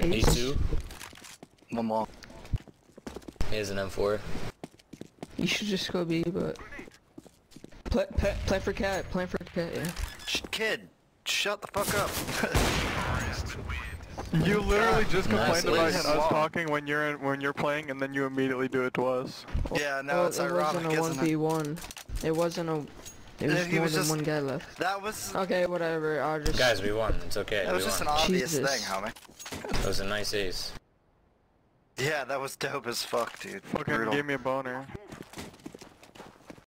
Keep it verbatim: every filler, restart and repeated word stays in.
He's two. One more. He has an M four. You should just go B, but play, play, play for cat, play for cat, yeah. Sh kid, shut the fuck up. You literally just Nice, complained Liz. about us talking when you're in, when you're playing, and then you immediately do it to us. Yeah, no, Well, it's it ironic, wasn't a isn't one v one. It wasn't a. It was Yeah, he more was than just- one guy left. That was. Okay, whatever. I'll just. Guys, we won. It's okay. That was we just an won. obvious Jesus. thing, homie. That was a nice ace. Yeah, that was dope as fuck, dude. Fucking Brutal. gave me a boner.